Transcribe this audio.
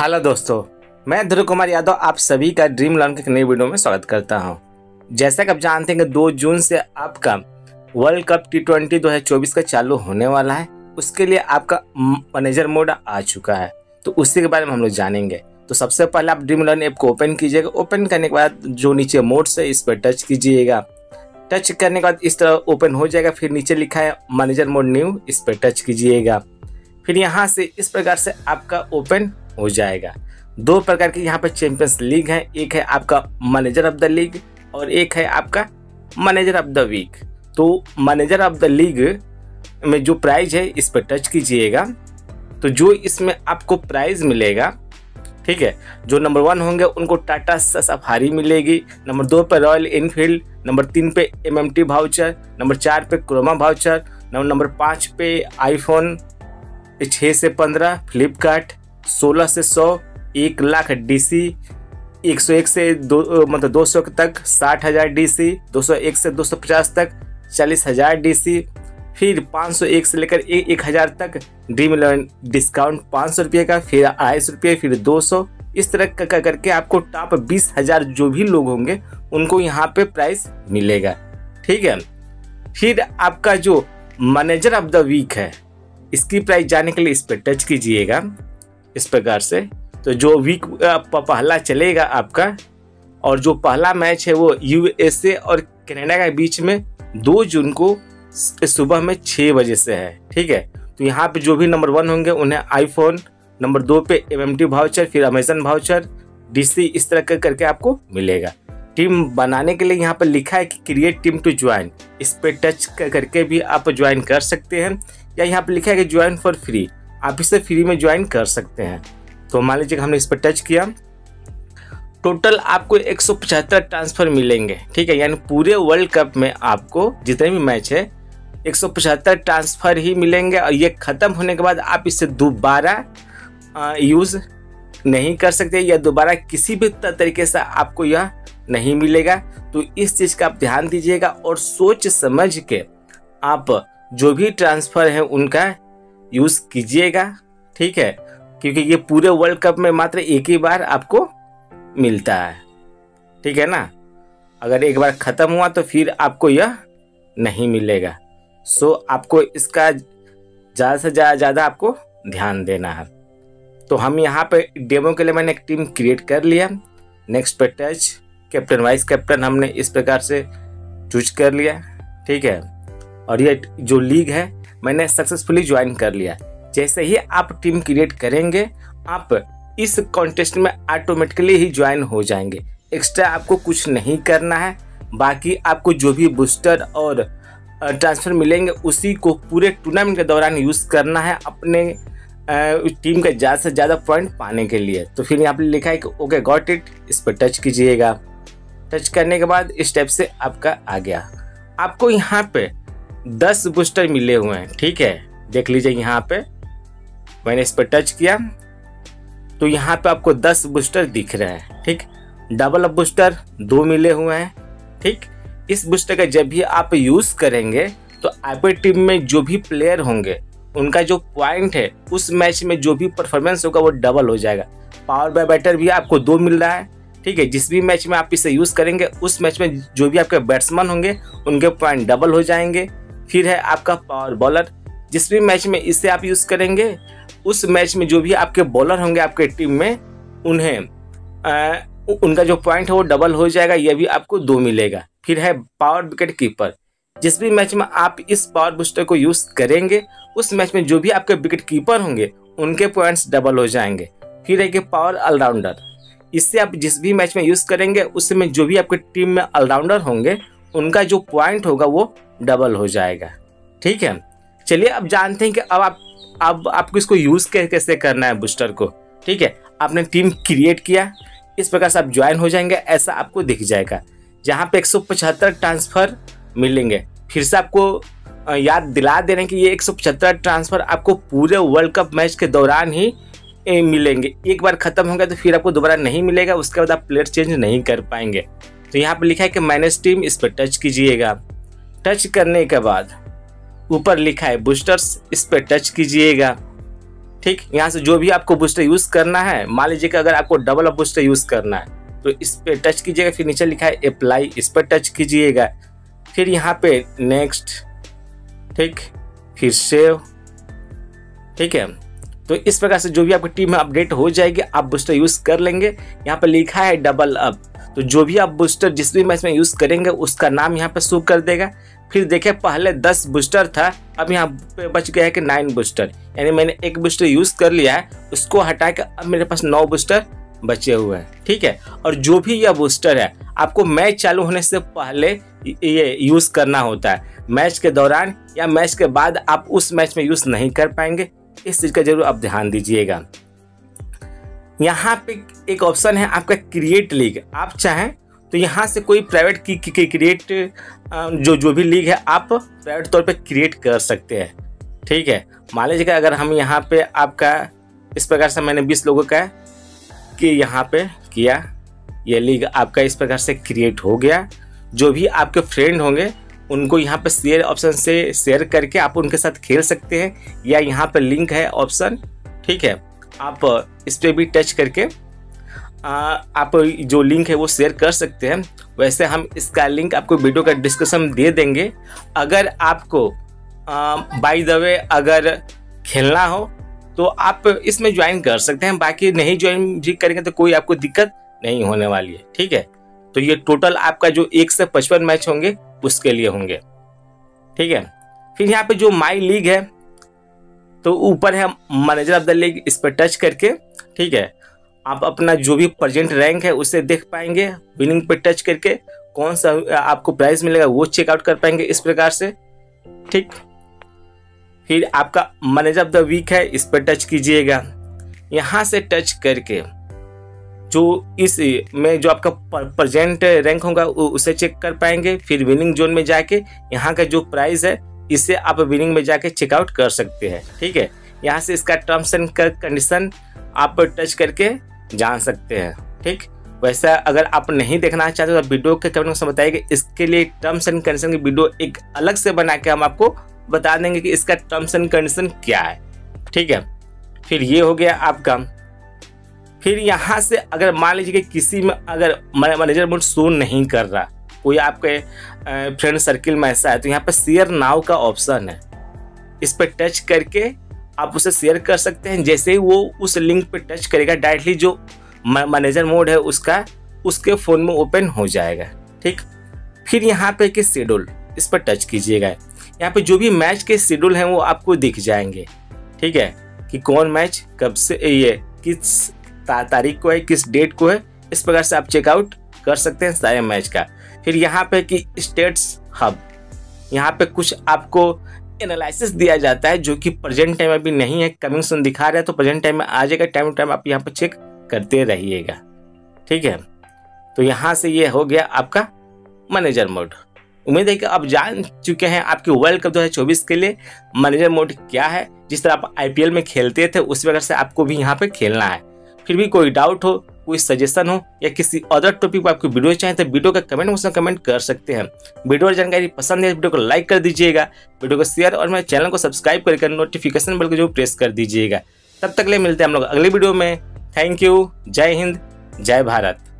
Hello दोस्तों, मैं ध्रुव कुमार यादव आप सभी का ड्रीम लर्न के नई वीडियो में स्वागत करता हूं। जैसा कि आप जानते हैं कि 2 जून से आपका वर्ल्ड कप T20 2024 का चालू होने वाला है। उसके लिए आपका मैनेजर मोड आ चुका है, तो उसी के बारे में हम लोग जानेंगे। तो सबसे पहले आप ड्रीम लर्न ऐप को ओपन कीजिएगा। ओपन करने के बाद जो नीचे मोड्स है इस पर टच कीजिएगा। टच करने के बाद इस तरह ओपन हो जाएगा। फिर नीचे लिखा है मैनेजर मोड न्यू, इस पर टच कीजिएगा। फिर यहाँ से इस प्रकार से आपका ओपन हो जाएगा। 2 प्रकार की यहाँ पे चैंपियंस लीग है। एक है आपका मैनेजर ऑफ द लीग और एक है आपका मैनेजर ऑफ द वीक। तो मैनेजर ऑफ द लीग में जो प्राइज है इस पर टच कीजिएगा। तो जो इसमें आपको प्राइज मिलेगा, ठीक है, जो नंबर 1 होंगे उनको टाटा सफारी मिलेगी, नंबर 2 पे रॉयल एनफील्ड, नंबर 3 पे MMT वाउचर, नंबर 4 पे क्रोमा वाउचर, नंबर 5 पे आईफोन 6 से 15, फ्लिपकार्ट 16 से 100, 1 लाख DC, 101 से 200 तक 60,000 DC, 201 से 250 तक 40,000 DC, फिर 501 से लेकर 1,000 तक ड्रीम इलेवन डिस्काउंट 500 रुपये का, फिर 250 रुपये, फिर 200, इस तरह करके आपको टॉप 20,000 जो भी लोग होंगे उनको यहाँ पे प्राइस मिलेगा। ठीक है, फिर आपका जो मैनेजर ऑफ द वीक है इसकी प्राइस जाने के लिए इस पर टच कीजिएगा इस प्रकार से। तो जो वीक पहला चलेगा आपका, और जो पहला मैच है वो USA और कनाडा के बीच में 2 जून को सुबह में 6 बजे से है। ठीक है, तो यहाँ पे जो भी नंबर 1 होंगे उन्हें आईफोन, नंबर 2 पे MMT वाउचर, फिर अमेजन वाउचर, DC, इस तरह करके आपको मिलेगा। टीम बनाने के लिए यहाँ पर लिखा है कि क्रिएट टीम टू ज्वाइन, इस पे टच करके भी आप ज्वाइन कर सकते हैं, या यहाँ पे लिखा है कि ज्वाइन फॉर फ्री, आप इसे फ्री में ज्वाइन कर सकते हैं। तो मान लीजिए हमने इस पर टच किया। टोटल आपको 175 ट्रांसफर मिलेंगे। ठीक है, यानी पूरे वर्ल्ड कप में आपको जितने भी मैच है 175 ट्रांसफर ही मिलेंगे, और ये ख़त्म होने के बाद आप इसे दोबारा यूज़ नहीं कर सकते, या दोबारा किसी भी तरीके से आपको यह नहीं मिलेगा। तो इस चीज़ का आप ध्यान दीजिएगा और सोच समझ के आप जो भी ट्रांसफ़र है उनका यूज़ कीजिएगा। ठीक है, क्योंकि ये पूरे वर्ल्ड कप में मात्र एक ही बार आपको मिलता है। ठीक है ना, अगर एक बार ख़त्म हुआ तो फिर आपको यह नहीं मिलेगा। सो आपको इसका ज़्यादा से ज़्यादा आपको ध्यान देना है। तो हम यहाँ पे डेमो के लिए मैंने एक टीम क्रिएट कर लिया। नेक्स्ट पे टच, कैप्टन वाइस कैप्टन हमने इस प्रकार से चूज कर लिया। ठीक है, और ये जो लीग है मैंने सक्सेसफुली ज्वाइन कर लिया। जैसे ही आप टीम क्रिएट करेंगे आप इस कॉन्टेस्ट में ऑटोमेटिकली ही ज्वाइन हो जाएंगे। एक्स्ट्रा आपको कुछ नहीं करना है। बाकी आपको जो भी बूस्टर और ट्रांसफर मिलेंगे उसी को पूरे टूर्नामेंट के दौरान यूज़ करना है अपने टीम के ज़्यादा से ज़्यादा पॉइंट पाने के लिए। तो फिर यहाँ पर लिखा है कि ओके गॉट इट, इस पर टच कीजिएगा। टच करने के बाद इस टाइप से आपका आ गया। आपको यहाँ पे 10 बूस्टर मिले हुए हैं। ठीक है, देख लीजिए यहाँ पे मैंने इस पर टच किया तो यहाँ पे आपको 10 बूस्टर दिख रहे हैं। ठीक, डबल बूस्टर 2 मिले हुए हैं। ठीक, इस बूस्टर का जब भी आप यूज़ करेंगे तो आपकी टीम में जो भी प्लेयर होंगे उनका जो पॉइंट है उस मैच में जो भी परफॉर्मेंस होगा वो डबल हो जाएगा। पावर बाय बैटर भी आपको 2 मिल रहा है। ठीक है, जिस भी मैच में आप इसे यूज़ करेंगे उस मैच में जो भी आपके बैट्समैन होंगे उनके पॉइंट डबल हो जाएंगे। फिर है आपका पावर बॉलर, जिस भी मैच में इसे आप यूज़ करेंगे उस मैच में जो भी आपके बॉलर होंगे आपके टीम में उन्हें उनका जो पॉइंट है वो डबल हो जाएगा, यह भी आपको 2 मिलेगा। फिर है पावर विकेट कीपर, जिस भी मैच में आप इस पावर बूस्टर को यूज़ करेंगे उस मैच में जो भी आपके विकेट कीपर होंगे उनके पॉइंट्स डबल हो जाएंगे। फिर है कि पावर ऑलराउंडर, इससे आप जिस भी मैच में यूज़ करेंगे उसमें जो भी आपके टीम में ऑलराउंडर होंगे उनका जो पॉइंट होगा वो डबल हो जाएगा। ठीक है, चलिए अब जानते हैं कि अब आपको इसको यूज़ कैसे करना है बूस्टर को। ठीक है, आपने टीम क्रिएट किया, इस प्रकार से आप ज्वाइन हो जाएंगे, ऐसा आपको दिख जाएगा। जहाँ पे 175 ट्रांसफ़र मिलेंगे। फिर से आपको याद दिला दे रहे हैं कि ये 175 ट्रांसफ़र आपको पूरे वर्ल्ड कप मैच के दौरान ही मिलेंगे। एक बार ख़त्म होगा तो फिर आपको दोबारा नहीं मिलेगा, उसके बाद आप प्लेयर चेंज नहीं कर पाएंगे। तो यहाँ पर लिखा है कि मैनेज टीम, इस पर टच कीजिएगा। टच करने के बाद ऊपर लिखा है बूस्टर्स, इस पर टच कीजिएगा। ठीक, यहाँ से जो भी आपको बूस्टर यूज़ करना है, मान लीजिए कि अगर आपको डबल ऑफ बूस्टर यूज़ करना है तो इस पे टच कीजिएगा, फिर नीचे लिखा है अप्लाई, इस पर टच कीजिएगा, फिर यहाँ पे नेक्स्ट, ठीक, फिर सेव। ठीक है, तो इस प्रकार से जो भी आपकी टीम में अपडेट हो जाएगी, आप बूस्टर यूज़ कर लेंगे। यहाँ पे लिखा है डबल अप, तो जो भी आप बूस्टर जिस भी मैच में यूज़ करेंगे उसका नाम यहाँ पे शो कर देगा। फिर देखें पहले 10 बूस्टर था, अब यहाँ पे बच गया है कि 9 बूस्टर, यानी मैंने एक बूस्टर यूज़ कर लिया है, उसको हटा के अब मेरे पास 9 बूस्टर बचे हुए हैं। ठीक है, और जो भी यह बूस्टर है आपको मैच चालू होने से पहले ये यूज़ करना होता है, मैच के दौरान या मैच के बाद आप उस मैच में यूज़ नहीं कर पाएंगे। इस चीज़ का जरूर आप ध्यान दीजिएगा। यहाँ पे एक ऑप्शन है आपका क्रिएट लीग, आप चाहें तो यहाँ से कोई प्राइवेट की क्रिएट जो भी लीग है आप प्राइवेट तौर पे क्रिएट कर सकते हैं। ठीक है, मान लीजिए अगर हम यहाँ पे आपका इस प्रकार से मैंने 20 लोगों का कि यहाँ पे किया, ये लीग आपका इस प्रकार से क्रिएट हो गया। जो भी आपके फ्रेंड होंगे उनको यहाँ पे शेयर ऑप्शन से शेयर करके आप उनके साथ खेल सकते हैं, या यहाँ पे लिंक है ऑप्शन, ठीक है, आप इस पर भी टच करके आप जो लिंक है वो शेयर कर सकते हैं। वैसे हम इसका लिंक आपको वीडियो का डिस्क्रिप्शन में दे देंगे। अगर आपको बाय द वे अगर खेलना हो तो आप इसमें ज्वाइन कर सकते हैं, बाकी नहीं ज्वाइन भी करेंगे तो कोई आपको दिक्कत नहीं होने वाली है। ठीक है, तो ये टोटल आपका जो 1 से 55 मैच होंगे उसके लिए होंगे। ठीक है, फिर यहाँ पे जो माई लीग है तो ऊपर है मैनेजर ऑफ द लीग, इस पर टच करके, ठीक है, आप अपना जो भी प्रेजेंट रैंक है उसे देख पाएंगे। विनिंग पे टच करके कौन सा आपको प्राइज मिलेगा वो चेकआउट कर पाएंगे इस प्रकार से। ठीक, फिर आपका मैनेजर ऑफ द वीक है, इस पर टच कीजिएगा। यहाँ से टच करके जो इस में जो आपका प्रेजेंट रैंक होगा उसे चेक कर पाएंगे। फिर विनिंग जोन में जाके यहाँ का जो प्राइस है इसे आप विनिंग में जाके चेकआउट कर सकते हैं। ठीक है, यहाँ से इसका टर्म्स एंड कंडीशन आप टच करके जान सकते हैं। ठीक, वैसा अगर आप नहीं देखना चाहते तो वीडियो के कमेंट में बताइए, इसके लिए टर्म्स एंड कंडीशन की वीडियो एक अलग से बना के हम आपको बता देंगे कि इसका टर्म्स एंड कंडीशन क्या है। ठीक है, फिर ये हो गया आपका। फिर यहाँ से अगर मान लीजिए कि किसी में अगर मैनेजर मोड शो नहीं कर रहा, कोई आपके फ्रेंड सर्किल में ऐसा है, तो यहाँ पे शेयर नाउ का ऑप्शन है, इस पर टच करके आप उसे शेयर कर सकते हैं। जैसे ही वो उस लिंक पे टच करेगा डायरेक्टली जो मैनेजर मोड है उसका उसके फ़ोन में ओपन हो जाएगा। ठीक, फिर यहाँ पे कि शेड्यूल, इस पर टच कीजिएगा। यहाँ पे जो भी मैच के शेड्यूल हैं वो आपको दिख जाएंगे। ठीक है, कि कौन मैच कब से, ये किस तारीख को है, किस डेट को है, इस प्रकार से आप चेकआउट कर सकते हैं सारे मैच का। फिर यहाँ पे कि स्टेट्स हब, यहाँ पे कुछ आपको एनालिसिस दिया जाता है जो कि प्रेजेंट टाइम अभी नहीं है, कमिंग सून दिखा रहा है, तो प्रेजेंट टाइम में आ जाएगा। टाइम टू टाइम आप यहाँ पे चेक करते रहिएगा। ठीक है, तो यहाँ से ये हो गया आपका मैनेजर मोड। उम्मीद है कि आप जान चुके हैं आपके वर्ल्ड कप 2024 के लिए मैनेजर मोड क्या है। जिस तरह आप IPL में खेलते थे उसी प्रकार से आपको भी यहाँ पे खेलना है। फिर भी कोई डाउट हो, कोई सजेशन हो या किसी अदर टॉपिक पर आपको वीडियो चाहिए तो वीडियो का कमेंट बॉक्स में कमेंट कर सकते हैं। वीडियो और जानकारी पसंद है वीडियो को लाइक कर दीजिएगा, वीडियो को शेयर और मेरे चैनल को सब्सक्राइब करके नोटिफिकेशन बेल को जो प्रेस कर दीजिएगा। तब तक ले मिलते हैं हम लोग अगले वीडियो में। थैंक यू, जय हिंद, जय भारत।